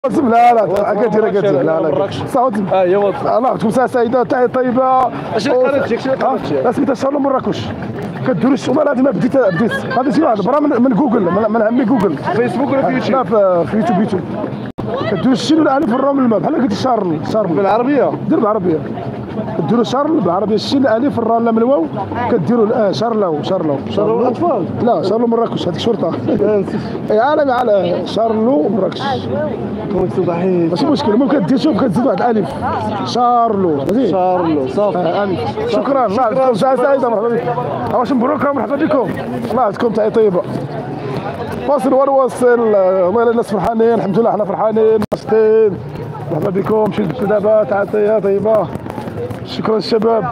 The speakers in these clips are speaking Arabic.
لا كدير لا صوت هي واضحه. الله يعطيكم الساعه سعيده تحيه طيبه. اش قريت لا سميتها شارلو مراكش. كديروا الشمال هذه ما بديت هذا شي واحد برا من جوجل من عمي جوجل فيسبوك ولا في يوتيوب؟ لا في يوتيوب. كديروا الشين الالف في الرا من الماء بحال قلت شارل بالعربيه. دير بالعربيه كديروا شارل بالعربيه الشين الالف الرا لا من الواو كديروا شارلو الاطفال. لا شارلو مراكش هذيك شرطه عالمي على شارلو مراكش. ماشي مشكل ممكن دير شوف كتزيد واحد الالف شارلو صافي. شكرا الله يعطيكم ساعه سعيده مرحبا بكم. واش مبروك مرحبا بكم الله يعطيكم تحيه طيبه. فاصل ونواصل. والله الناس فرحانين الحمد لله حنا فرحانين مبسوطين. مرحبا بكم شدوا دابا تحيه طيبه. شكرا الشباب.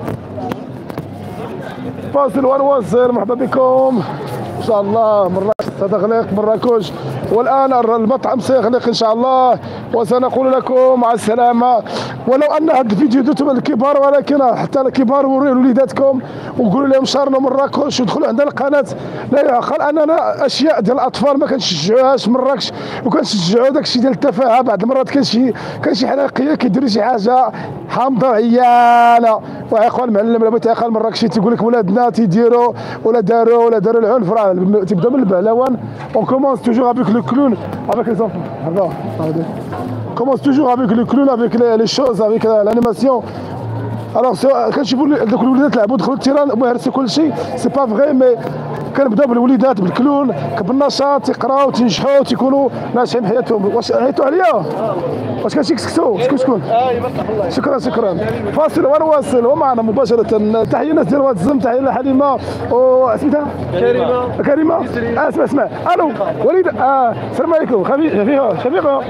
فاصل ونواصل مرحبا بكم ان شاء الله. مراكش ستغلق مراكش والان المطعم سيغلق ان شاء الله وسنقول لكم مع السلامه. ولو ان هذا الفيديو درتو للكبار ولكن حتى الكبار وريو لوليداتكم وقولوا لهم شارلو مراكش ودخلوا عندنا القناه. لا يعقل اننا اشياء ديال الاطفال ما كنشجعوهاش مراكش وكنشجعوا داك الشيء ديال التفاهه. بعض المرات كان شي حلاقيه كيديروا شي حاجه حامضه وعيانه. واخوان المعلم لابد اخوان مراكشي تيقول لك ولادنا تيديروا ولا داروا العنف راه تبدا من البهلوان. On commence toujours avec le clown avec les enfants. On commence toujours avec le clown avec les choses avec l'animation. Alors كنشوفوا دوك الوليدات لعبوا دخلوا التيران وهرسوا كل شيء سي با فغي مي كنبداو بالوليدات بالكلون بالنشاط تيقراو تينجحوا تيكونوا ناجحين بحياتهم. واش عيطوا عليا؟ واش كنشي كسكسو شكون؟ شكرا فاصل ونواصل ومعنا مباشره تحيه الناس ديال واتزم تحيه لحليمه وسميتها كريمه اسمع الو وليد السلام عليكم شفيقه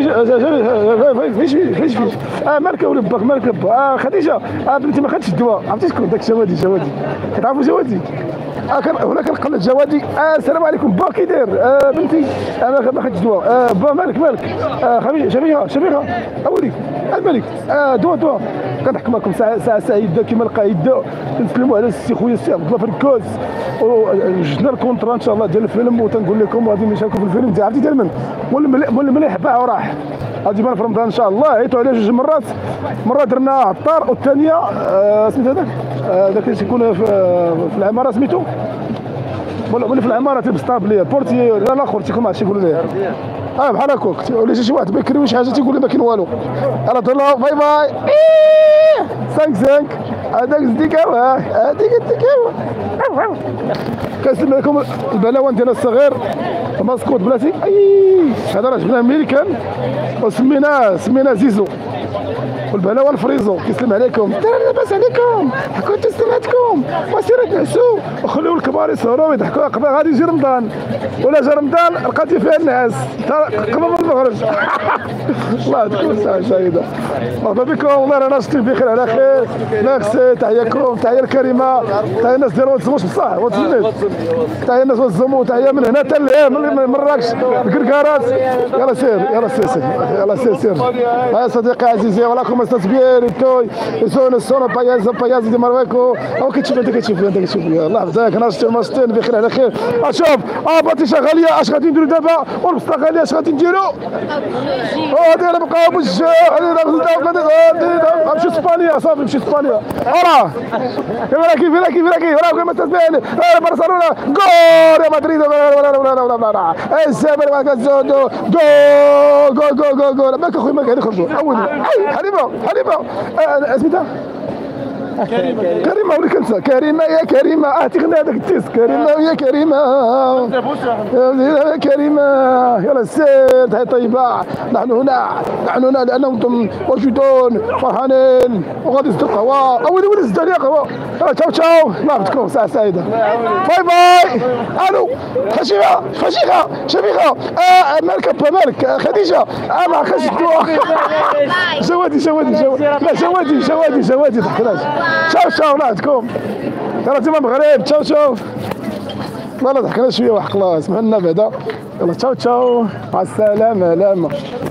فيش مالك ولد باك مالك خديجه بنتي ما خدتش الدواء عرفتي شكون داك جوادي كتعرفوا جوادي هنا كنقلد جوادي. السلام عليكم با كي داير بنتي ما خدتش دواء با مالك شفيقه اولي الملك دواء كنحكم لكم ساعه سعيده كما القاعده. كنسلموا على السي خويا السي عبد الله فركوس وجدنا الكونترا ان شاء الله ديال الفيلم وتنقول لكم غادي نشاركوا في الفيلم ديال عرفتي ديال من مول المليح باع وراح غادي يبان في رمضان ان شاء الله. عيطوا عليه جوج مرات مره درنا عطار والثانيه سميت هذاك اللي تيكون في العماره سميتو ولا في العماره تلبس طابليه بورتي لا الاخر تيكون مع شي يقولوا ليه بحال هكاك ولا شي واحد بكري وشي حاجه تيقول لي ما كاين والو. انا طلع باي 5 هذاك الديكاوه كنسلم لكم البلاوان ديالنا الصغير ماسكوت بلاتي هذا راه جبناه امريكان وسميناه زيزو والبهلاوه الفريزو. كيسلم عليكم لاباس عليكم كنت سمعتكم وسيروا تنعسوا وخليو الكبار يسهروا ويضحكوا قبل غادي يجي رمضان ولا جا رمضان لقيتي فيها النعاس قبل ما نخرج. الله يعطيكم الساعه سعيده مرحبا بكم والله رانا ناشطين بخير على خير. ميرسي تحياكم تحيه الكريمه تحيه الناس ديال واتزم بصح واتزم تحيه الناس واتزم وتحيه من هنا حتى لهيه من مراكش الكركارات. يلا سير يا صديقي عزيزي ولكم estás bien y todo sono payaso de Marruecos او كتشوف الله يحفظك ناشطين بخير على خير. شوف باطيشه غاليه اش غادي نديروا دابا والبسطه غاليه اش غادي نديروا هادي انا بقاو بالجو نمشي اسبانيا صافي نمشي اسبانيا راه كيف راه ما تسمعني برشلونه جول يا مدريد الزمالك جول ماك اخويا ماك يخرجوا عاودوا حليمه سميتها كريمه ولا كنسى كريمه تغني هذاك التيس كريمه يا كريمه يلا سير تحيه طيبه. نحن هنا لانكم موجودون فرحانين وغادي نزيدوا القهوه ولي زدوا لي قهوه. تشاو الله يحفظكم ساعه سعيده باي. الو شفيقه مالك خديجه ما خرجت الدواء جوادي ضحكناش. شاو الله يعطيكم يلا انتم المغرب شاو والله ضحكنا شويه وحق الله اسمح لنا بعدا. يلا تشاو مع السلامه لاما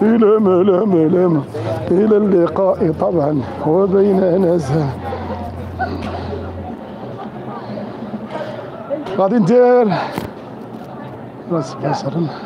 الى اللقاء طبعا وبيننا غادي ندير راس